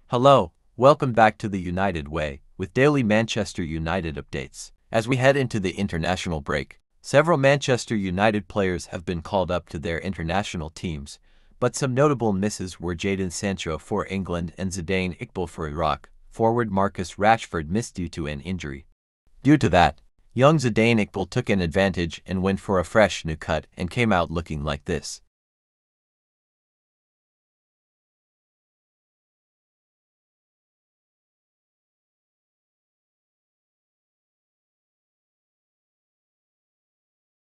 Hello, welcome back to the United Way, with daily Manchester United updates. As we head into the international break, several Manchester United players have been called up to their international teams, but some notable misses were Jadon Sancho for England and Zidane Iqbal for Iraq. Forward Marcus Rashford missed due to an injury. Due to that, young Zidane Iqbal took an advantage and went for a fresh new cut and came out looking like this.